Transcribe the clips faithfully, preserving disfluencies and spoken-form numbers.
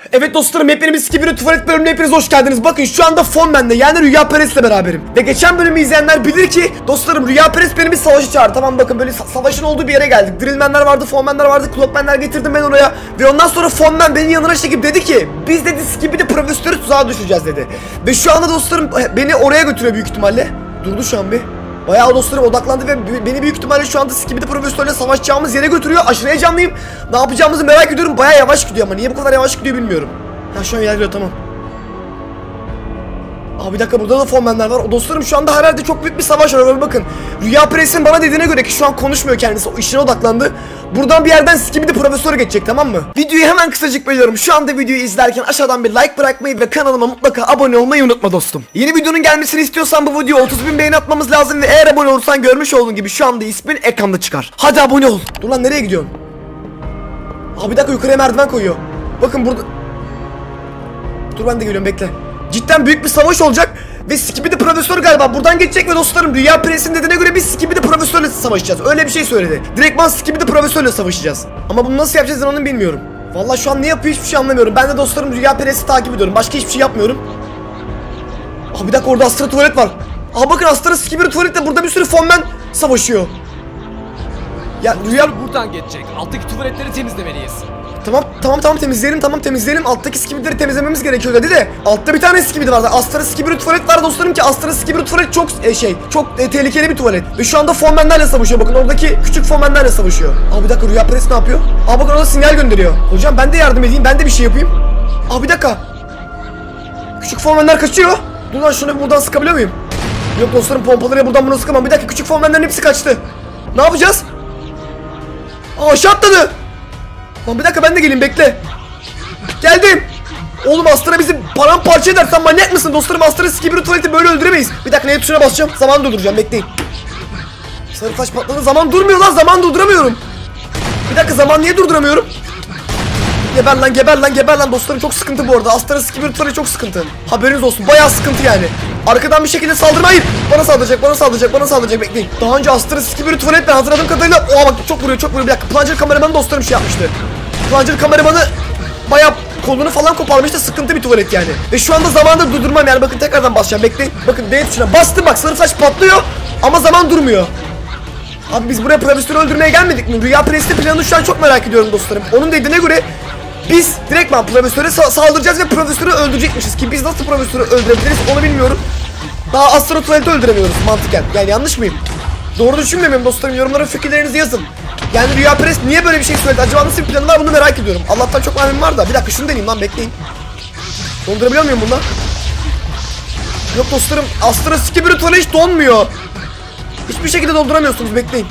Evet dostlarım, hepiniz Skibidi tuvalet bölümüne hepiniz hoş geldiniz. Bakın şu anda Fonman'da yani Rüyaperest'le beraberim. Ve geçen bölümü izleyenler bilir ki dostlarım Rüyaperest beni bir savaşa çağırdı. Tamam, bakın böyle sa savaşın olduğu bir yere geldik. Drillmenler vardı, Fonman'lar vardı, Clockman'ler getirdim ben oraya. Ve ondan sonra Fonman beni yanına çekip dedi ki biz dedi Skibidi profesörü tuzağa düşüreceğiz dedi. Ve şu anda dostlarım beni oraya götürüyor büyük ihtimalle. Durdu şu an bir. Bayağı dostlarım odaklandı ve beni büyük ihtimalle şu anda Skibidi profesörle savaşacağımız yere götürüyor. Aşırı heyecanlıyım. Ne yapacağımızı merak ediyorum. Bayağı yavaş gidiyor ama niye bu kadar yavaş gidiyor bilmiyorum. Ha, şu an ilerliyor, tamam. Aa, bir dakika, burada da Fonman'lar var. O dostlarım şu anda herhalde çok büyük bir savaş var. Bakın Rüyaperest'in bana dediğine göre ki şu an konuşmuyor kendisi. O işine odaklandı. Buradan bir yerden Skibidi profesörü geçecek, tamam mı? Videoyu hemen kısacık bölüyorum. Şu anda videoyu izlerken aşağıdan bir like bırakmayı ve kanalıma mutlaka abone olmayı unutma dostum. Yeni videonun gelmesini istiyorsan bu videoya otuz bin beğeni atmamız lazım ve eğer abone olursan görmüş olduğun gibi şu anda ismin ekranda çıkar. Hadi abone ol. Dur lan, nereye gidiyorsun? Aa, bir dakika, yukarıya merdiven koyuyor. Bakın burada. Dur, ben de geliyorum, bekle. Cidden büyük bir savaş olacak ve Skibidi profesör galiba buradan geçecek ve dostlarım Rüyaperest'in dediğine göre biz Skibidi profesörle savaşacağız. Öyle bir şey söyledi. Direktman Skibidi profesörle savaşacağız. Ama bunu nasıl yapacağız onu bilmiyorum. Vallahi şu an ne yapıyor hiçbir şey anlamıyorum. Ben de dostlarım Rüyaperest'i takip ediyorum. Başka hiçbir şey yapmıyorum. Aa, bir dakika, orada Astra tuvalet var. Aa, bakın Astra Skibidi tuvaletle burada bir sürü Fonman savaşıyor. Ya Rüya buradan geçecek. Alttaki tuvaletleri temizlemeliyiz. Tamam tamam tamam temizleyelim, tamam temizleyelim. Alttaki Skibidi'leri temizlememiz gerekiyor dedi de altta bir tane Skibidi vardı. Astra Skibidi tuvalet var dostlarım ki Astra Skibidi tuvalet çok e, şey çok e, tehlikeli bir tuvalet. Ve şu anda Fonman'larla savaşıyor. Bakın oradaki küçük Fonman'larla savaşıyor. Aa, bir dakika, Rüyaperest ne yapıyor? Aa, bakın orada sinyal gönderiyor. Hocam ben de yardım edeyim, ben de bir şey yapayım. Aa, bir dakika. Küçük Fonman'lar kaçıyor. Dur lan, şunu buradan sıkabiliyor muyum? Yok dostlarım, pompaları buradan bunu sıkamam. Bir dakika, küçük Fonman'ların hepsi kaçtı. Ne yapacağız? Aa, aşağı atladı. Lan bir dakika, ben de geleyim, bekle. Geldim. Oğlum Astra bizi paramparça eder, sen manyak mısın dostlarım? Astra Skibidi tuvaleti böyle öldüremeyiz. Bir dakika, neye tuşuna basacağım? Zaman durduracağım, bekleyin. Sarı taş patladı, zaman durmuyor lan, zaman durduramıyorum. Bir dakika, zaman niye durduramıyorum? Geber lan, geber lan, geber lan dostlarım, çok sıkıntı bu arada. Astra Skibidi tuvaleti çok sıkıntı. Haberiniz olsun, bayağı sıkıntı yani. Arkadan bir şekilde saldırmayın. Bana saldıracak, bana saldıracak, bana saldıracak, bekleyin. Daha önce Astra Skibidi tuvaletle hatırladığım kadarıyla oha bak, çok vuruyor, çok vuruyor. Bir dakika, Plunger kameramanı dostlarım şey yapmıştı. Plunger kameramanı bayağı kolunu falan koparmıştı, sıkıntı bir tuvalet yani. Ve şu anda zamanında durdurmam yani, bakın tekrardan basacağım, bekleyin. Bakın D tuşuna bastım, bak sarı taş patlıyor ama zaman durmuyor. Abi biz buraya profesörü öldürmeye gelmedik mi? Rüyaperest'in planını şu an çok merak ediyorum dostlarım. Onun dediğine göre biz direktman profesöre sa saldıracağız ve profesörü öldürecekmişiz ki biz nasıl profesörü öldürebiliriz onu bilmiyorum. Daha Astra tuvaleti öldüremiyoruz mantıken. Yani yanlış mıyım? Doğru düşünmüyor muyum dostlarım? Yorumlara fikirlerinizi yazın. Yani Rüyaperest niye böyle bir şey söyledi? Acaba nasıl bir planı var, bunu merak ediyorum. Allah'tan çok mahvim var da. Bir dakika, şunu deneyeyim lan, bekleyin. Dondurabiliyor muyum bundan? Yok dostlarım, Astra Skibidi tuvaleti hiç donmuyor. Hiçbir şekilde dolduramıyorsunuz, bekleyin.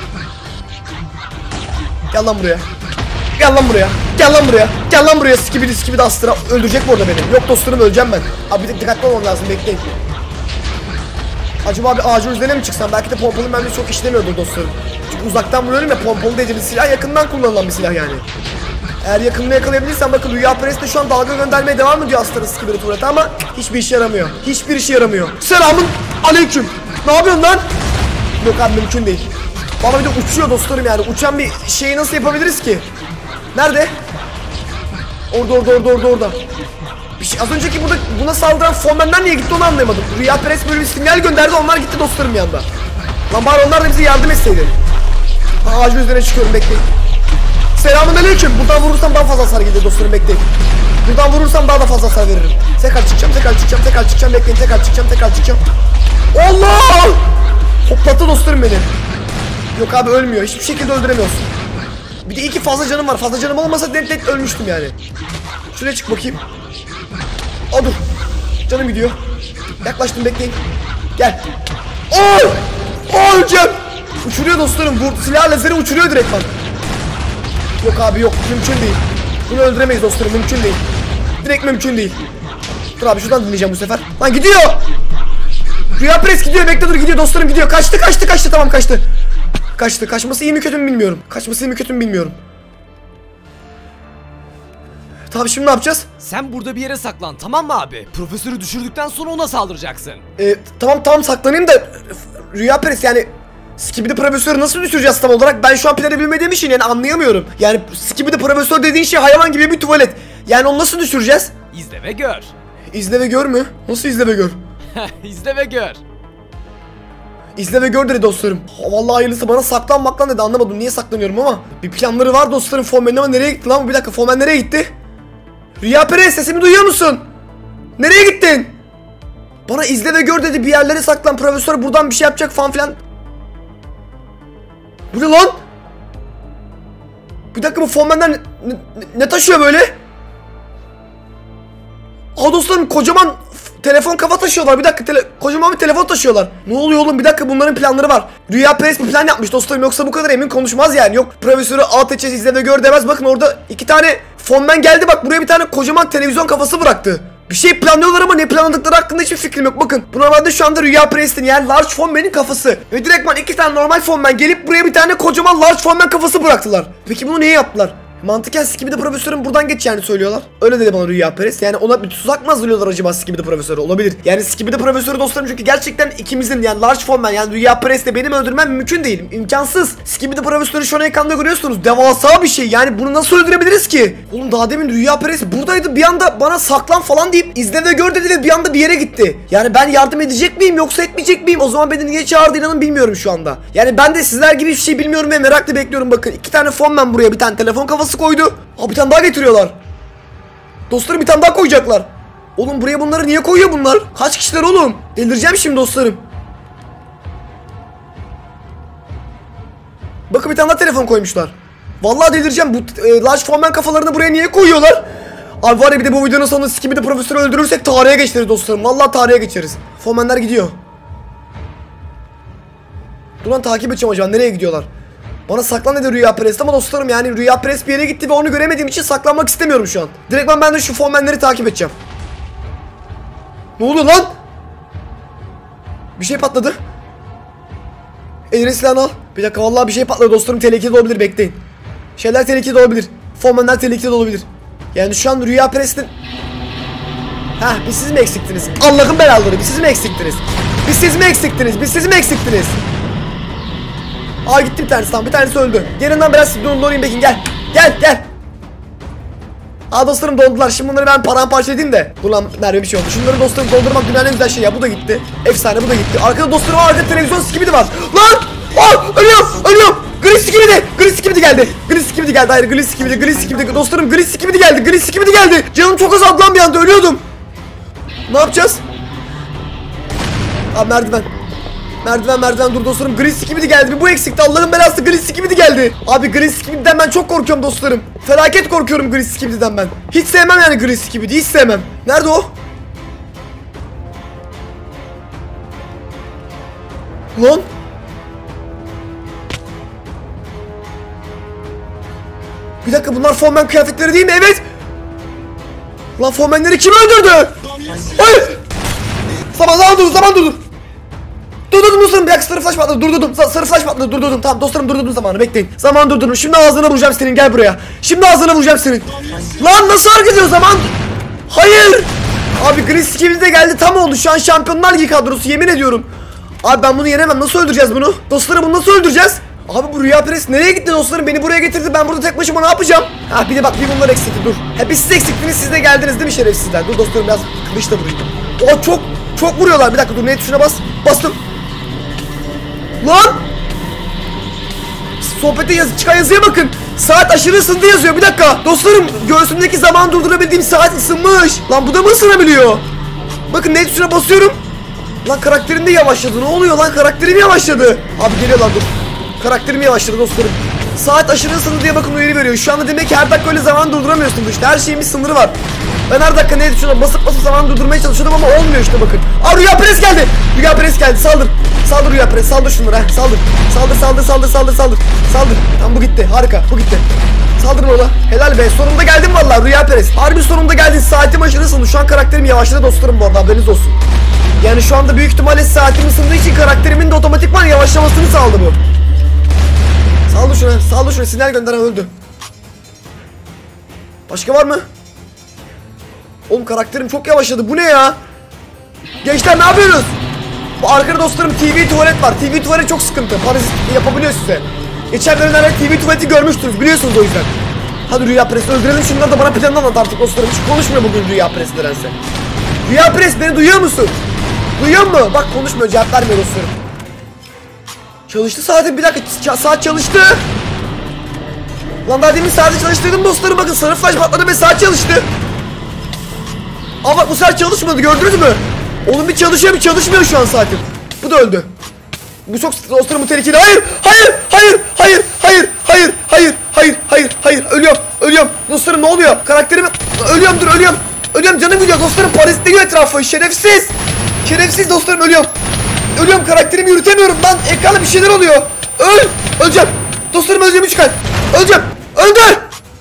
Gel lan buraya. Gel lan buraya. Gel lan buraya. Gel lan buraya Skibidi Skibidi Astra. Öldürecek mi orada beni? Yok dostlarım, öleceğim ben. Abi bir dikkatli olmam lazım, bekleyin. Acaba bir ağacın üzerine mi çıksam? Belki de pompalı mermi çok işlemiyordur dostlarım. Çünkü uzaktan vuruyorum ya, pompalı dediğimiz silah yakından kullanılan bir silah yani. Eğer yakınını yakalayabilirsem, bakın Rüyaperest de şu an dalga göndermeye devam ediyor Astra Skibidi tuvaleti ama hiçbir işe yaramıyor. Hiçbir işe yaramıyor. Selamun aleyküm. Ne yapıyorsun lan? Yok abi, mümkün değil. Bana bir de uçuyor dostlarım yani. Uçan bir şeyi nasıl yapabiliriz ki? Nerede? Orada orada orada orada orada. Bir şey, az önceki burada buna saldıran Fonman'dan niye gitti onu anlayamadım. Rüyaperest böyle bir sinyal gönderdi, onlar gitti dostlarım yanında. Lan bari onlar da bize yardım etseydi. Ha, ağacın üzerine çıkıyorum, bekleyin. Selamünaleyküm. Buradan vurursam daha fazla hasar gelir dostlarım, bekleyin. Buradan vurursam daha da fazla hasar veririm. Tekrar çıkacağım, tekrar çıkacağım, tekrar çıkacağım, bekleyin, tekrar çıkacağım, tekrar çıkacağım. Allah! Hoplattı dostlarım beni. Yok abi, ölmüyor. Hiçbir şekilde öldüremiyorsun. Bir de iyi ki fazla canım var. Fazla canım olmasa net net ölmüştüm yani. Şuraya çık bakayım. Aa, dur. Canım gidiyor. Yaklaştım, bekleyin. Gel. Oo! Oo, öleceğim. Uçuruyor dostlarım. Bu silah lazeri uçuruyor direktman. Yok abi, yok. Mümkün değil. Bunu öldüremeyiz dostlarım. Mümkün değil. Direkt mümkün değil. Dur abi, şuradan dinleyeceğim bu sefer. Lan gidiyor. Rüyaperest gidiyor. Bekle, dur, gidiyor dostlarım, gidiyor. Kaçtı kaçtı kaçtı. Tamam, kaçtı. Kaçtı. Kaçması iyi mi kötü mü bilmiyorum. Kaçması iyi mi kötü mü bilmiyorum. Tamam, şimdi ne yapacağız? Sen burada bir yere saklan, tamam mı abi? Profesörü düşürdükten sonra ona saldıracaksın. Ee, tamam tamam saklanayım da Rüyaperest yani Skibidi profesörü nasıl düşüreceğiz tam olarak? Ben şu an planı bilmediğim için yani anlayamıyorum. Yani Skibidi profesör dediğin şey hayvan gibi bir tuvalet. Yani onu nasıl düşüreceğiz? İzle ve gör. İzle ve gör mü? Nasıl izle ve gör? İzle ve gör. İzle ve gör dedi dostlarım. Ha, vallahi hayırlısı, bana saklan maklan dedi, anlamadım niye saklanıyorum ama. Bir planları var dostlarım Fomen'in ama nereye gitti lan? Bir dakika, Fomen nereye gitti? Rüya Perez, sesimi duyuyor musun? Nereye gittin? Bana izle ve gör dedi, bir yerlere saklan, profesör buradan bir şey yapacak falan filan. Bu ne lan? Bir dakika, bu Fomen'den ne, ne, ne taşıyor böyle? Aa dostlarım, kocaman telefon kafa taşıyorlar. Bir dakika, tele kocaman bir telefon taşıyorlar. Ne oluyor oğlum? Bir dakika, bunların planları var. Rüya Perez bir plan yapmış dostlarım, yoksa bu kadar emin konuşmaz yani. Yok profesörü alt edeceğiz, izle ve gör demez. Bakın orada iki tane fonmen geldi, bak buraya bir tane kocaman televizyon kafası bıraktı. Bir şey planlıyorlar ama ne planladıkları hakkında hiçbir fikrim yok. Bakın bu normalde şu anda Rüya Perez'in yani large fonmenin kafası. Ve direktman iki tane normal fonmen gelip buraya bir tane kocaman large fonmen kafası bıraktılar. Peki bunu niye yaptılar? Mantıken Skibidi profesörün buradan geç yani söylüyorlar. Öyle dedi bana Rüya Perez. Yani ona bir tuzak mı hazırlıyorlar acaba Skibidi profesörü? Olabilir. Yani Skibidi profesörü dostlarım, çünkü gerçekten ikimizin yani large formen yani Rüya Perez'le benim öldürmem mümkün değil. İmkansız. Skibidi profesörü şu an ekranda görüyorsunuz. Devasa bir şey. Yani bunu nasıl öldürebiliriz ki? Oğlum daha demin Rüya Perez buradaydı. Bir anda bana saklan falan deyip izle ve gör dedi ve bir anda bir yere gitti. Yani ben yardım edecek miyim yoksa etmeyecek miyim? O zaman beni niye çağırdı inanın bilmiyorum şu anda. Yani ben de sizler gibi hiçbir şey bilmiyorum ve merakla bekliyorum. Bakın iki tane fonmen buraya bir tane telefon kafası koydu. Aa, bir tane daha getiriyorlar. Dostlarım bir tane daha koyacaklar. Oğlum buraya bunları niye koyuyor bunlar? Kaç kişiler oğlum? Delireceğim şimdi dostlarım. Bakın bir tane daha telefon koymuşlar. Vallahi delireceğim. Bu e, large foreman kafalarını buraya niye koyuyorlar? Abi var ya, bir de bu videonun sonunda Skibidi profesörü öldürürsek tarihe geçeriz dostlarım. Vallahi tarihe geçeriz. Foremanler gidiyor. Dur lan, takip edeceğim acaba nereye gidiyorlar? Bana saklan dedi Rüya Perez ama dostlarım yani Rüya Perez bir yere gitti ve onu göremediğim için saklanmak istemiyorum şu an. Direktman ben de şu fonmenleri takip edeceğim. Ne oluyor lan? Bir şey patladı. Eline silahını al. Bir dakika, vallahi bir şey patladı dostlarım, tehlikeli olabilir, bekleyin. Şeyler tehlikeli olabilir. Fonmenler tehlikeli olabilir. Yani şu an Rüya Perez'in... Heh, biz siz mi eksiktiniz? Allah'ın belaları, biz siz mi eksiktiniz? Biz siz mi eksiktiniz? Biz siz mi eksiktiniz? Aa gitti bir tanesi, tamam bir tanesi öldü. Yanından biraz donayım Bekin, gel. Gel gel. Aa dostlarım dondular, şimdi bunları ben paramparça edeyim de. Dur lan Merve, bir şey oldu. Şunları dostlarım doldurmak dünyanın en güzel şey ya, bu da gitti. Efsane, bu da gitti. Arkada dostlarım var, arkada televizyon Skibidi var. Lan! Aa ölüyorum ölüyorum. Gri Skibidi, Gri Skibidi geldi. Gri Skibidi geldi, hayır Gri Skibidi, Gri Skibidi. Dostlarım Gri Skibidi geldi, Gri Skibidi geldi. Canım çok azaldı lan, bir anda ölüyordum. Ne yapacağız? Aa merdiven. Merdiven merdiven dur dostlarım, Gri Skibidi geldi. Bir bu eksikti, Allah'ın belası, Gri Skibidi geldi. Abi Gri Skibidi'den ben çok korkuyorum dostlarım. Felaket korkuyorum Gri Skibidi'den ben. Hiç sevmem yani Gri Skibidi, hiç sevmem. Nerede o? Lan? Bir dakika, bunlar fonmen kıyafetleri değil mi? Evet. Lan fonmenleri kim öldürdü? Hayır. Zaman zaman dur, zaman dur. Durdurdum dostlarım, bir dakika, sarı flash patladı, durdurdum. Sarı flash patladı, durdurdum. Tamam dostlarım, durdurdum zamanı, bekleyin. Zaman durdurdum, şimdi ağzına vuracağım senin, gel buraya. Şimdi ağzına vuracağım senin. Lan nasıl hareket ediyor zaman? Hayır. Abi Gri Skibidi de geldi, tam oldu. Şu an Şampiyonlar Ligi kadrosu, yemin ediyorum. Abi ben bunu yenemem, nasıl öldüreceğiz bunu? Dostlarım bunu nasıl öldüreceğiz? Abi bu Rüya Perez nereye gitti dostlarım? Beni buraya getirdi, ben burada tek başıma ne yapacağım? Ha bir de bak, bir bunlar eksikti, dur. Hep biz siz eksiktiniz, siz de geldiniz değil mi şerefsizler? Dur dostlarım, biraz kılıçla vurayım. O çok çok vuruyorlar, bir dakika dur, ne tuşuna bas. Bastım. Lan! Sohbete yaz çıkan yazıya bakın. Saat aşırı ısındı yazıyor. Bir dakika. Dostlarım göğsümdeki zaman durdurabildiğim saat ısınmış. Lan bu da mı ısınabiliyor? Bakın ne tuşuna basıyorum. Lan karakterim de yavaşladı. Ne oluyor lan, karakterim yavaşladı. Abi geliyorlar, dur. Karakterim yavaşladı dostlarım. Saat aşırı ısındı diye bakın uyarı veriyor. Şu anda demek ki her dakika öyle zaman durduramıyorsunuz işte. Her şeyin bir sınırı var. Ben her dakika ne tuşuna basıp basıp zaman durdurmaya çalışıyordum ama olmuyor işte bakın. Aa Rüya Perez geldi. Rüya Perez geldi. Saldır. Saldır Rüya Perez. Saldır şunları. Heh. Saldır. Saldır saldır saldır saldır saldır. Saldır. Tamam bu gitti. Harika. Bu gitti. Saldırın ola. Helal be. Sonunda geldim vallahi Rüya Perez. Harbi sonunda geldin. Saatim aşırı ısındı. Şu an karakterim yavaşladı dostlarım bu arada. Haberiniz olsun. Yani şu anda büyük ihtimalle saatim ısındığı için karakterimin de otomatikman yavaşlamasını sağladı bu. Saldır şuna. Saldır şuna. Sinyal gönderen öldü. Başka var mı? Oğlum karakterim çok yavaşladı. Bu ne ya? Gençler ne yapıyorsunuz? Bu arkada dostlarım T V tuvalet var. T V tuvalet çok sıkıntı. Parazit yapabiliyor size. Geçen bölümlerde T V tuvaleti görmüştünüz. Biliyorsunuz o yüzden. Hadi Rüya Pres öldürelim şunları da bana planını anlat artık dostlarım. Hiç konuşmuyor bugün Rüya Pres nedense. Rüya Pres beni duyuyor musun? Duyuyor mu? Bak konuşmuyor, cevap vermiyor dostlarım. Çalıştı saatin, bir dakika, saat çalıştı. Lan daha demin saati çalıştırdım dostlarım, bakın sarı flash patladı ve saat çalıştı. Aa bak bu saat çalışmadı, gördünüz mü? Oğlum bir çalışıyor bir çalışmıyor şu an saatim. Bu da öldü. Bu çok dostlarım, bu tehlikeli. Hayır hayır hayır hayır hayır hayır hayır hayır hayır hayır ölüyorum ölüyorum dostlarım, ne oluyor karakterim, ölüyorum dur ölüyorum ölüyorum, canım gidiyor dostlarım, parazitliyor etrafı, şerefsiz şerefsiz dostlarım, ölüyorum ölüyorum, karakterimi yürütemiyorum lan, ekranda bir şeyler oluyor, öl öleceğim dostlarım, öleceğim, üç kalp öleceğim, öldür.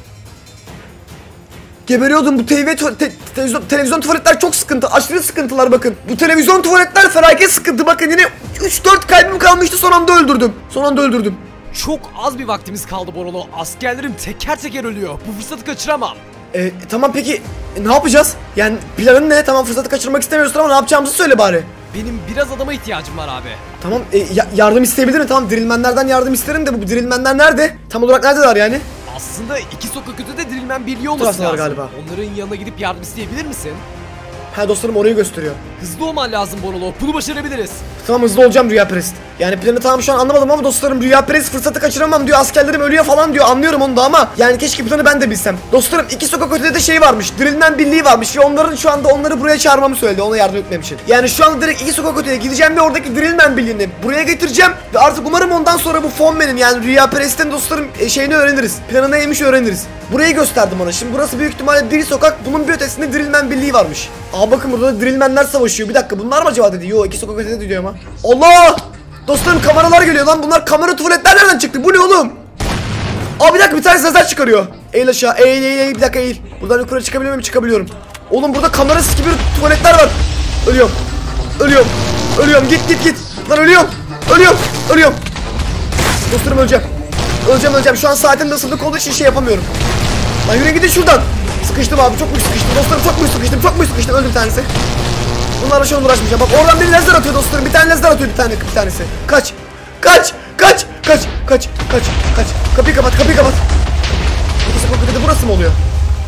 Geberiyordum. Bu T V te televizyon, televizyon tuvaletler çok sıkıntı. Aşırı sıkıntılar bakın. Bu televizyon tuvaletler felaket sıkıntı. Bakın yine üç dört kalbim kalmıştı, son anda öldürdüm. Son anda öldürdüm. Çok az bir vaktimiz kaldı Borolo. Askerlerim teker teker ölüyor. Bu fırsatı kaçıramam. Ee, tamam peki e, ne yapacağız? Yani planın ne? Tamam fırsatı kaçırmak istemiyorsun ama ne yapacağımızı söyle bari. Benim biraz adama ihtiyacım var abi. Tamam e, ya yardım isteyebilir mi? Tamam dirilmenlerden yardım isterim de bu dirilmenler nerede? Tam olarak neredeler yani? Aslında iki sokak ötede dirilmen birliği olması lazım. Galiba. Onların yanına gidip yardım isteyebilir misin? Ha dostlarım orayı gösteriyor. Hızlı olman lazım Borolo. Bunu başarabiliriz. Tamam hızlı olacağım Rüya Perest. Yani planı tamam şu an anlamadım ama dostlarım, Rüya Perest fırsatı kaçıramam diyor, askerlerim ölüyor falan diyor, anlıyorum onu da ama yani keşke planı ben de bilsem. Dostlarım iki sokak ötede de şey varmış, dirilmen birliği varmış ve onların şu anda onları buraya çağırmamı söyledi, ona yardım etmem için. Yani şu anda direkt iki sokak öteye gideceğim ve oradaki dirilmen birliğini buraya getireceğim ve artık umarım ondan sonra bu Fonmen'in yani Rüya Perest'in dostlarım şeyini öğreniriz. Planı neymiş öğreniriz. Burayı gösterdim ona. Şimdi burası büyük ihtimalle bir sokak, bunun bir ötesinde dirilmen birliği varmış. Aa bakın burada da dirilmenler savaşıyor. Bir dakika bunlar mı acaba dedi. Yo iki sokak ötede diyor ama. Allah! Dostlarım kameralar geliyor lan, bunlar kamera tuvaletler nereden çıktı? Bu ne oğlum? Aa bir dakika bir tanesi lazer çıkarıyor. Eğil aşağı, eğil eğil eğil, bir dakika eğil. Buradan yukarı çıkabiliyor muyum? Çıkabiliyorum. Oğlum burada kamerası gibi tuvaletler var. Ölüyorum. Ölüyorum. Ölüyorum, git git git. Lan ölüyorum. Ölüyorum. Ölüyorum. Dostlarım öleceğim. Öleceğim öleceğim. Şu an saatin nasıllık olduğu için şey yapamıyorum. Lan yürüyün gidin şuradan. Sıkıştım abi, çok mu sıkıştım dostlarım, çok mu sıkıştım, çok mu sıkıştım, öldü bir tanesi. Bunlarla şu an uğraşmayacağım. Bak oradan biri lazer atıyor dostlarım, bir tane lazer atıyor, bir tane bir tanesi. Kaç, kaç, kaç, kaç, kaç, kaç, kaç. Kapıyı kapat, kapıyı kapat. İkisi kokutede burası mı oluyor?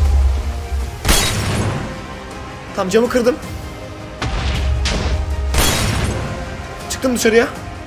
Tamam camı kırdım. Çıktım dışarıya.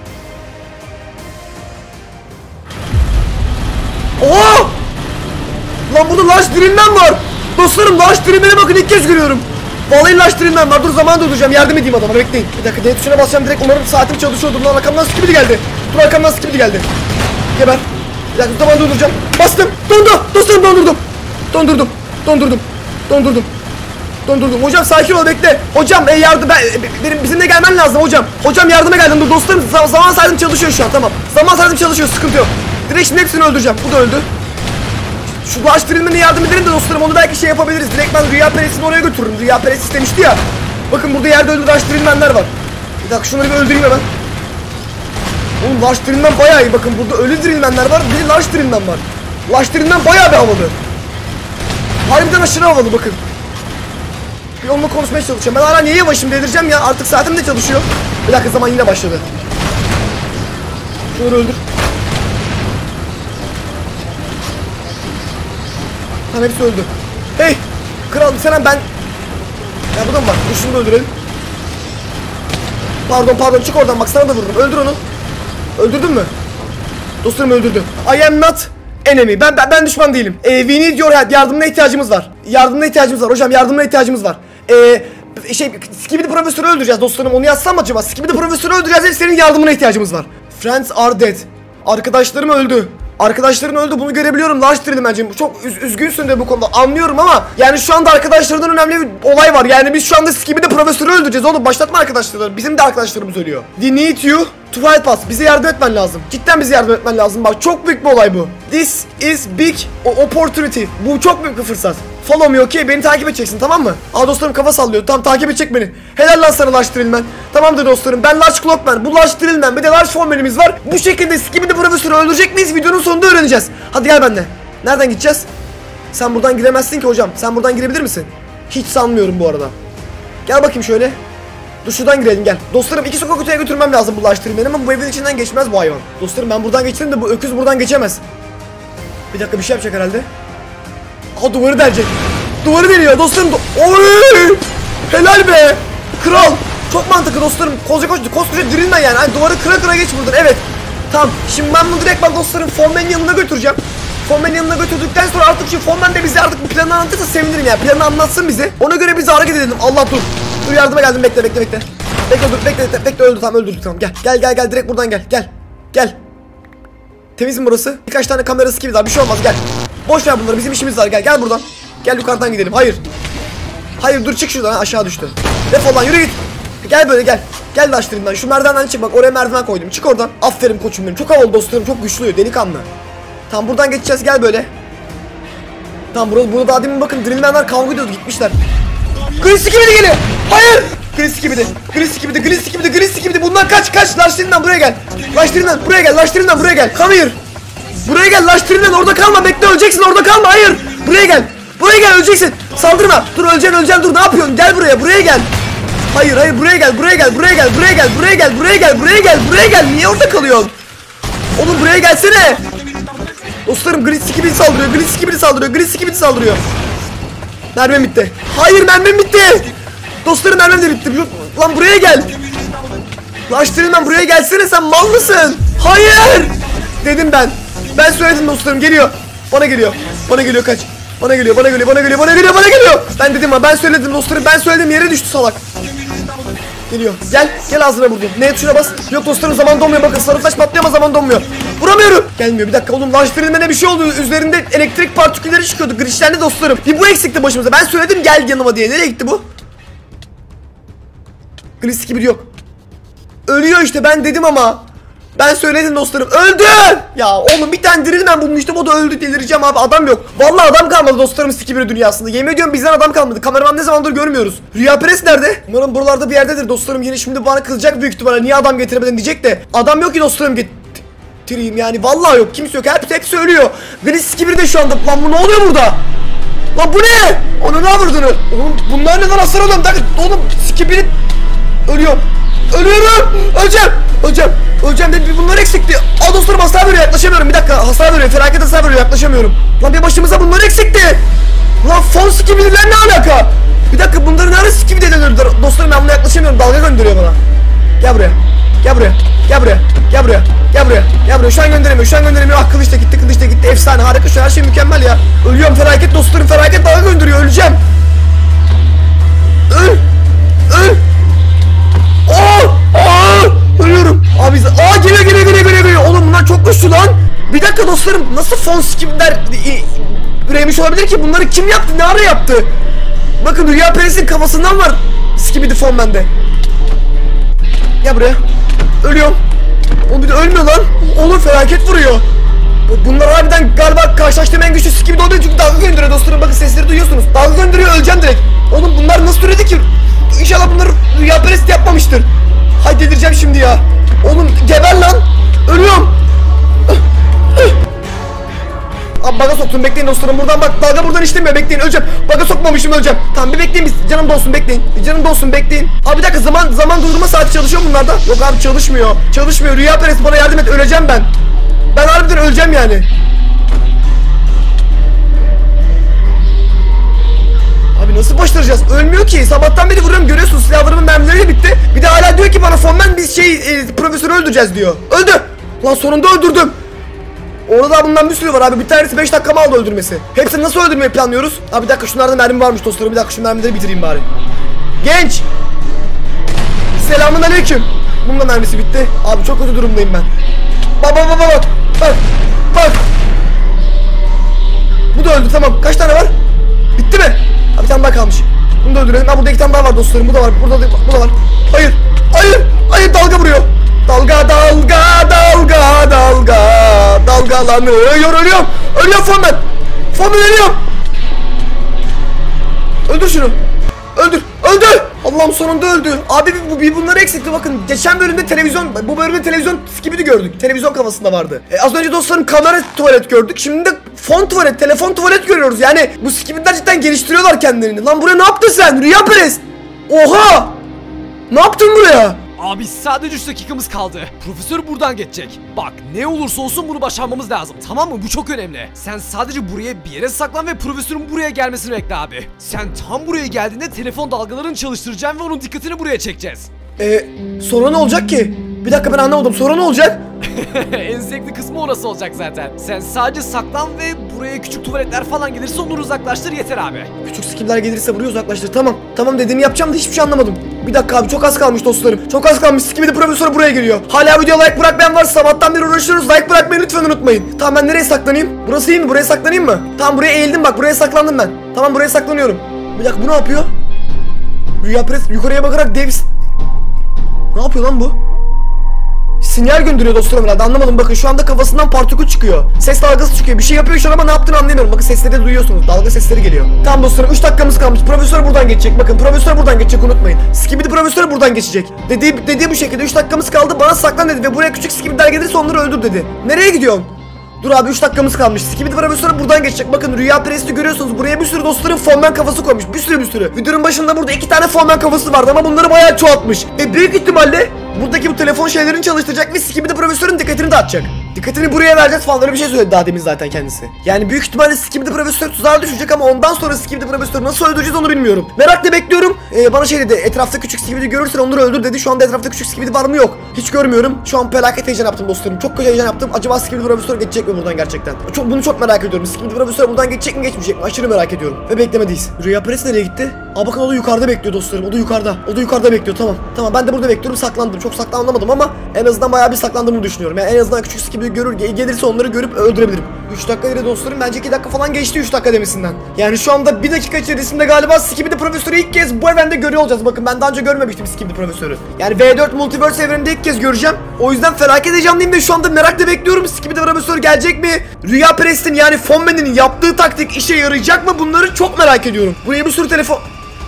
Oo! Lan burada laş dirilmem var. Dostlarım laş dirilmene bakın, ilk kez görüyorum. Vallahi laş dirilmem var. Dur zaman durduracağım, yardım edeyim adama, bekleyin. Bir dakika D tuşuna basacağım direkt, umarım saatim çalışıyordur. Lan arkamdan skibidi geldi. Dur arkamdan skibidi geldi. Geber. Bir dakika zaman durduracağım. Bastım. Dondu. Dostlarım dondurdum. Dondurdum. Dondurdum. Dondurdum. Dondurdum. Hocam sakin ol, bekle. Hocam e, yardım ben, e, benim bizimle gelmen lazım hocam. Hocam yardıma geldim. Dur dostlarım zaman saatim çalışıyor şu an, tamam. Zaman saatim çalışıyor, sıkıntı yok. Direkt şimdi hepsini öldüreceğim. Bu da öldü. Şu laş dirilmene yardım edelim de dostlarım, onu belki şey yapabiliriz. Direkt ben Rüya Perest'ini oraya götürürüm. Rüya Perest istemişti ya. Bakın burada yerde öldü laş dirilmenler var. Bir dakika şunları bir öldüreyim hemen. Oğlum laş dirilmen bayağı iyi. Bakın burada ölü dirilmenler var, bir de laş dirilmen var. Laş dirilmen bayağı bir havalı. Harbiden aşırı havalı bakın. Bir onunla konuşmaya çalışacağım. Ben hala niye yavaşım delireceğim ya. Artık saatim de çalışıyor. Bir dakika zaman yine başladı. Şunları öldür. Tamam hepsi öldü. Hey! Kral sen ben... Ya buradan bak. Dur şunu da öldürelim. Pardon pardon çık oradan bak, sana da vururum. Öldür onu. Öldürdün mü? Dostlarım öldürdü. I am not enemy. Ben ben, ben düşman değilim. Ee, we need your help. Yardımına ihtiyacımız var. Yardımına ihtiyacımız var. Hocam yardımına ihtiyacımız var. Ee, şey Skibidi Profesör'ü öldüreceğiz dostlarım. Onu yazsam mı acaba? Skibidi Profesör'ü öldüreceğiz. Senin yardımına ihtiyacımız var. Friends are dead. Arkadaşlarım öldü. Arkadaşların öldü, bunu görebiliyorum. Laş dirilmencim. Çok üz üzgünsün de bu konuda, anlıyorum ama yani şu anda arkadaşlarından önemli bir olay var. Yani biz şu anda Skibidi Profesör'ü öldüreceğiz oğlum. Başlatma arkadaşları. Bizim de arkadaşlarımız ölüyor. We need you to help us. Bize yardım etmen lazım. Cidden bize yardım etmen lazım. Bak çok büyük bir olay bu. This is big opportunity. Bu çok büyük bir fırsat. Follow me, okay? Beni takip edeceksin, tamam mı? Aa dostlarım kafa sallıyor. Tamam takip edecek beni. Helal lan sana laş dirilmen. Tamamdır dostlarım. Ben laş clockman. Bu laş dirilmen. Bir de laş formelimiz var. Bu şekilde Skibidi Profesör'ü öldürecek miyiz? Videonun sonunda öğreneceğiz. Hadi gel benimle. Nereden gideceğiz? Sen buradan giremezsin ki hocam. Sen buradan girebilir misin? Hiç sanmıyorum bu arada. Gel bakayım şöyle. Dur şuradan girelim gel. Dostlarım iki sokak öteye götürmem lazım bu laş dirilmeni ama bu evin içinden geçmez bu hayvan. Dostlarım ben buradan geçerim de bu öküz buradan geçemez. Bir dakika bir şey yapacak herhalde. Ha duvarı delecek. Duvarı deliyor dostlarım. Oy! Helal be. Kral. Çok mantıklı dostlarım. Koca koca koskoca dirilme yani. Hani duvarı kıra kıra geç buradan. Evet. Tamam. Şimdi ben bunu direkt ben dostlarım Fonmen'in yanına götüreceğim. Fonmen'in yanına götürdükten sonra artık şu Fonmen de bize artık bu planı anlatırsa sevinirim yani. Planı anlatsın bize. Ona göre biz hareket edelim. Allah dur. Dur yardıma geldim. Bekle bekle bekle. Bekle dur bekle bekle, bekle öldü tamam öldürdük tamam gel. Gel gel gel direkt buradan gel. Gel. Gel. Temiz mi burası? Birkaç tane kamerası gibi daha bir şey olmaz gel. Boş ver bunları bizim işimiz var gel gel buradan. Gel yukarıdan gidelim. Hayır. Hayır dur çık şuradan aşağı düştü. Defol lan yürü git. Gel böyle gel. Gel laştırımdan şu merdivenden çık bak oraya merdiven koydum. Çık oradan. Aferin koçum benim. Çok havalı dostlarım çok güçlü delikanlı. Tamam buradan geçeceğiz gel böyle. Tamam burada, burada daha demin bakın Drillman'lar kavga ediyordu gitmişler. Glitch gibi de geliyor. Hayır. Glitch gibi de. Glitch gibi de. Glitch gibi de. Glitch gibi de. Bundan kaç kaç. Laştırımdan buraya gel. Laştırımdan buraya gel. Laştırımdan buraya gel. Come here. Buraya gel laştırımdan orada kalma bekle öleceksin orada kalma hayır. Buraya gel. Buraya gel öleceksin. Saldırma. Dur öleceksin öleceksin dur ne yapıyorsun gel buraya buraya gel. Hayır hayır buraya gel buraya gel buraya gel buraya gel buraya gel buraya gel buraya gel buraya gel niye orada kalıyorsun? Oğlum buraya gelsene. Dostlarım Glitch gibi saldırıyor Glitch gibi saldırıyor Glitch gibi saldırıyor. Mermim bitti. Hayır mermim bitti. Dostlarım mermim de bitti. Lan buraya gel. Laştırımdan buraya gelsene sen mal mısın? Hayır. Dedim ben. Ben söyledim dostlarım geliyor. Bana geliyor. Bana geliyor kaç. Bana geliyor bana geliyor bana geliyor bana geliyor bana geliyor. Ben dedim ama ben söyledim dostlarım ben söyledim yere düştü salak. Geliyor. Gel. Gel ağzına vurdum. Ne tuşuna bas. Yok dostlarım zaman donmuyor bakın sarı taş patlıyor ama zaman donmuyor. Vuramıyorum. Gelmiyor bir dakika oğlum laştırılmene bir şey oldu. Üzerinde elektrik partikülleri çıkıyordu. Glitchlendi dostlarım. Bir bu eksikti başımıza. Ben söyledim gel yanıma diye. Nereye gitti bu? Glitch gibi yok. Ölüyor işte ben dedim ama. Ben söyledim dostlarım. Öldü. Ya oğlum bir tane Drillman bulmuştum o da öldü delireceğim abi adam yok. Vallahi adam kalmadı dostlarım Skibidi dünyasında. Yemin ediyorum bizden adam kalmadı. Kameraman ne zamandır görmüyoruz. Rüya Pres nerede? Umarım buralarda bir yerdedir dostlarım. Yine şimdi bana kızacak büyük ihtimalle. Niye adam getiremedin diyecek de. Adam yok ki dostlarım getireyim yani. Vallahi yok. Kimse yok. Hep hep söylüyor. Beni Skibidi de şu anda. Lan bu ne oluyor burada? Lan bu ne? Onu ne vurdunu? Oğlum bunlar neden hasar alıyorum? Oğlum Skibidi ölüyorum. Ölüyorum. Öleceğim. Öleceğim. Öleceğim dedi. Bunlar eksikti. Aa dostlarım hasar veriyor yaklaşamıyorum. Bir dakika hasar veriyor. Felaket hasar veriyor yaklaşamıyorum. Lan bir başımıza bunlar eksikti. Lan fon Skibidi'ler ne alaka? Bir dakika bunları nerede Skibidi dönüyorlar? Dostlarım ben buna yaklaşamıyorum. Dalga gönderiyor bana. Gel buraya. Gel buraya. Gel buraya. Gel buraya. Gel buraya. Gel buraya. Şu an gönderemiyor. Şu an gönderemiyor. Ah kılıç da gitti. Kılıç da gitti. Efsane. Harika. Şu an her şey mükemmel ya. Ölüyorum. Felaket dostlarım. Felaket dalga gönderiyor. Öleceğim. Öl. Öl. Aa! Aa! Ölüyorum. Abi aa geliyor geliyor geliyor geliyor geliyor. Oğlum bunlar çok güçlü lan. Bir dakika dostlarım. Nasıl fon Skibidi'ler üremiş olabilir ki? Bunları kim yaptı? Ne ara yaptı? Bakın Rüya Pres'in kafasından var Skibidi fon bende. Gel buraya. Ölüyorum. Oğlum bir de ölmüyor lan. Oğlum felaket vuruyor. Bunlar harbiden galiba karşılaştığım en güçlü Skibidi olduğu çünkü dalga gönderiyor dostlarım. Bakın sesleri duyuyorsunuz. Dalga gönderiyor öleceğim direkt. Oğlum bunlar nasıl üredi ki? İnşallah bunları Rüya Perest yapmamıştır. Hay delireceğim şimdi ya. Oğlum geber lan. Ölüyorum. Abi baga soktum bekleyin dostlarım buradan bak dalga buradan işlemiyor bekleyin öleceğim. Baga sokmamışım öleceğim. Tamam bir bekleyin biz canım dolsun bekleyin. Canım dolsun bekleyin. Abi bir dakika zaman zaman durdurma saati çalışıyor mu bunlarda? Yok abi çalışmıyor. Çalışmıyor. Rüya Perest bana yardım et öleceğim ben. Ben harbiden öleceğim yani. Abi nasıl başaracağız? Ölmüyor ki. Sabahtan beri vuruyorum görüyorsunuz silahlarımın mermileri de bitti. Bir de hala diyor ki bana Fonmen biz şey e, profesörü öldüreceğiz diyor. Öldü. Lan sonunda öldürdüm. Orada da bundan bir sürü var abi. Bir tanesi beş dakikamı aldı öldürmesi. Hepsini nasıl öldürmeyi planlıyoruz? Abi bir dakika şunlarda mermi varmış dostlarım. Bir dakika şu mermileri bitireyim bari. Genç. Selamünaleyküm. Bunun da mermisi bitti. Abi çok kötü durumdayım ben. Bak bak bak bak. Bak. Bak. Bu da öldü tamam. Kaç tane var? Bitti mi? Ha, bir tane daha kalmış. Bunu da öldürelim. Ha burada iki tane daha var dostlarım. Bu da var. Burada da, bu da var. Hayır. Hayır. Hayır dalga vuruyor. Dalga dalga dalga dalga dalgalanıyor. Ölüyorum. Ölüyorum Fonmen. Fonmen ölüyorum. Öldür şunu. Öldür. Öldür. Allah'ım sonunda öldü. Abi bu bir bunları eksikti bakın. Geçen bölümde televizyon bu bölümde televizyon Skibidi gördük. Televizyon kafasında vardı. E, az önce dostlarım kamera tuvalet gördük. Şimdi de fon tuvalet, telefon tuvalet görüyoruz. Yani bu Skibidi'ler cidden geliştiriyorlar kendilerini. Lan buraya ne yaptın sen? Rüya Perest. Oha! Ne yaptın buraya? Abi sadece üç dakikamız kaldı. Profesör buradan geçecek. Bak ne olursa olsun bunu başarmamız lazım. Tamam mı? Bu çok önemli. Sen sadece buraya bir yere saklan ve profesörün buraya gelmesini bekle abi. Sen tam buraya geldiğinde telefon dalgalarını çalıştıracağım ve onun dikkatini buraya çekeceğiz. Eee sonra ne olacak ki? Bir dakika ben anlamadım. Sonra ne olacak? En zevkli kısmı orası olacak zaten. Sen sadece saklan ve buraya küçük tuvaletler falan gelirse onları uzaklaştır yeter abi. Küçük skimler gelirse buraya uzaklaştır. Tamam. Tamam dediğini yapacağım da hiçbir şey anlamadım. Bir dakika abi çok az kalmış dostlarım. Çok az kalmış. Skimidi profesör buraya geliyor. Hala video like bırakmayan varsa sabahtan beri uğraşıyoruz. Like bırakmayı lütfen unutmayın. Tamam ben nereye saklanayım? Burası iyi mi? Buraya saklanayım mı? Tamam buraya eğildim bak. Buraya saklandım ben. Tamam buraya saklanıyorum. Bir dakika bu ne yapıyor? Rüya pres yukarıya bakarak dev... Ne yapıyor lan bu? Sinyal gönderiyor dostlarım herhalde anlamadım bakın şu anda kafasından partikül çıkıyor. Ses dalgası çıkıyor bir şey yapıyor şu an ama ne yaptığını anlayamıyorum. Bakın sesleri de duyuyorsunuz dalga sesleri geliyor. Tamam dostlarım üç dakikamız kalmış profesör buradan geçecek bakın profesör buradan geçecek unutmayın. Skibidi profesör buradan geçecek. Dediği, dediği bu şekilde üç dakikamız kaldı bana saklan dedi ve buraya küçük skibidiler gelirse onları öldür dedi. Nereye gidiyorsun? Dur abi üç dakikamız kalmış. Skibidi profesör buradan geçecek. Bakın Rüya Prest'i görüyorsunuz. Buraya bir sürü dostlarım fonmen kafası koymuş. Bir sürü bir sürü. Videonun başında burada iki tane fonmen kafası vardı ama bunları bayağı çoğaltmış. E büyük ihtimalle buradaki bu telefon şeylerini çalıştıracak ve Skibidi profesörün dikkatini dağıtacak. Dikkatini buraya vereceğiz falan öyle bir şey söyledi daha demin zaten kendisi. Yani büyük ihtimalle Skibidi profesör tuzağa düşecek ama ondan sonra Skibidi profesörü nasıl öldüreceğiz onu bilmiyorum. Merakla bekliyorum. Ee, bana şey dedi etrafta küçük Skibidi görürsen onları öldür dedi. Şu anda etrafta küçük Skibidi var mı yok. Hiç görmüyorum. Şu an felaket heyecan yaptım dostlarım. Çok kötü heyecan yaptım. Acaba Skibidi profesör geçecek mi buradan gerçekten? Çok, bunu çok merak ediyorum. Skibidi profesör buradan geçecek mi geçmeyecek mi? Aşırı merak ediyorum. Ve beklemedeyiz. Rüya Press nereye gitti? Aa bakın o da yukarıda bekliyor dostlarım. O da yukarıda. O da yukarıda bekliyor tamam. Tamam ben de burada bekliyorum saklandım. Çok saklanamadım ama en azından bayağı bir saklandığımı düşünüyorum. Yani en azından küçük Skibidi görür gelirse onları görüp öldürebilirim. üç dakika ile dostlarım bence iki dakika falan geçti üç dakika demesinden. Yani şu anda bir dakika içerisinde galiba Skibidi profesörü ilk kez bu evrende görüyor olacağız. Bakın ben daha önce görmemiştim Skibidi profesörü. Yani V dört Multiverse evreninde ilk kez göreceğim. O yüzden felaket heyecanlıyım ve şu anda merakla bekliyorum. Skibidi profesör gelecek mi? Rüya Prest'in yani Fonmen'in yaptığı taktik işe yarayacak mı? Bunları çok merak ediyorum. Buraya bir sürü telefon...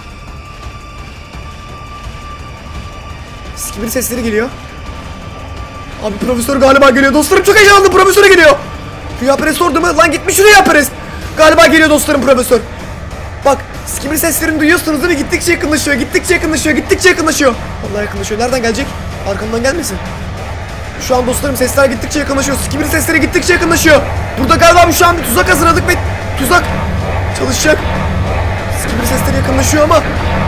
Skibidi sesleri geliyor. Abi profesör galiba geliyor dostlarım çok heyecanlı profesöre geliyor. Rüya Prest orada mı? Lan gitmiş Rüya Prest. Galiba geliyor dostlarım profesör. Bak Skibidi seslerini duyuyorsunuz değil mi? Gittikçe yakınlaşıyor gittikçe yakınlaşıyor gittikçe yakınlaşıyor. Vallahi yakınlaşıyor nereden gelecek? Arkamdan gelmesin. Şu an dostlarım sesler gittikçe yakınlaşıyor. Skibidi sesleri gittikçe yakınlaşıyor. Burada galiba şu an bir tuzak hazırladık ve tuzak çalışacak. Skibidi sesleri yakınlaşıyor ama.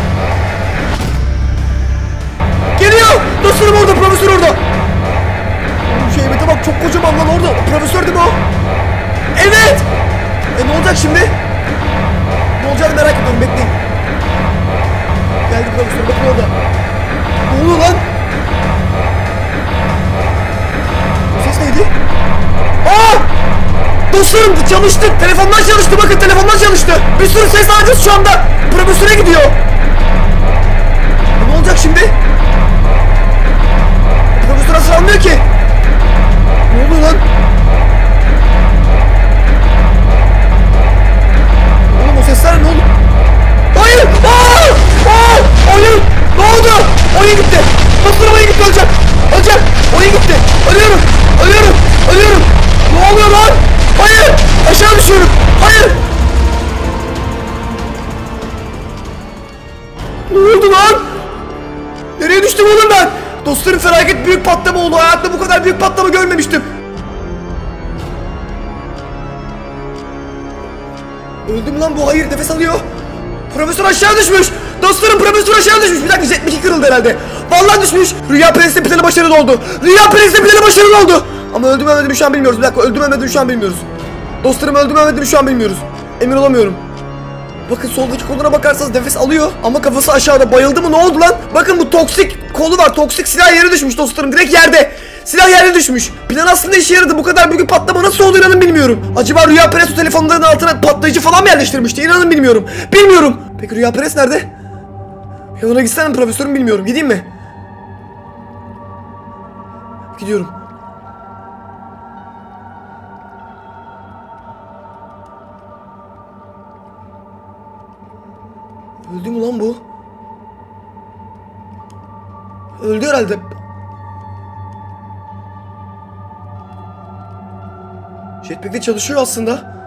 Geliyor! Dostlarım orada profesör orada. Şu heybete bak çok kocaman lan orada. Profesör değil mi o? Evet! E ne olacak şimdi? Ne olacağını merak ediyorum bekleyin. Geldi profesör bakın orada. Ne oluyor lan? Bu ses neydi? Aa! Dostlarım çalıştı. Telefondan çalıştı bakın telefondan çalıştı. Bir sürü ses alacağız şu anda. Profesöre gidiyor. Ne olacak şimdi? Profesör nasıl almıyor ki? Ne oluyor lan? Oğlum o sesler ne oldu? Hayır! Aa! Aa! Hayır! Ne oldu? Oyun gitti. Dostlarım oyun gitti öleceğim. Öleceğim. Oyun gitti. Ölüyorum. Ölüyorum. Ölüyorum. Ne oluyor lan? Hayır! Aşağı düşüyorum. Hayır! Ne oldu lan? Nereye düştüm oğlum ben? Dostlarım felaket büyük patlama oldu. Hayatımda bu kadar büyük patlama görmemiştim. Öldü mü lan bu? Hayır nefes alıyor. Profesör aşağı düşmüş. Dostlarım profesör aşağı düşmüş. Bir dakika yetmiş iki kırıldı herhalde. Vallahi düşmüş. Rüya Prest'in planı başarılı oldu. Rüya Prest'in planı başarılı oldu. Ama öldü mü ölmedi mi şu an bilmiyoruz. Bir dakika öldü mü ölmedi mi şu an bilmiyoruz. Dostlarım öldü mü ölmedi mi şu an bilmiyoruz. Emin olamıyorum. Bakın soldaki koluna bakarsanız nefes alıyor ama kafası aşağıda. Bayıldı mı ne oldu lan? Bakın bu toksik kolu var. Toksik silah yere düşmüş dostlarım. Direkt yerde. Silah yere düşmüş. Plan aslında işe yaradı. Bu kadar büyük patlama nasıl oldu inanın bilmiyorum. Acaba Rüya Prest o telefonların altına patlayıcı falan mı yerleştirmişti? İnanın bilmiyorum. Bilmiyorum. Peki Rüya Prest nerede? Yanına gitsene mi profesörüm bilmiyorum. Gideyim mi? Gidiyorum. Öldü mü lan bu? Öldü herhalde. Jetpack de çalışıyor aslında.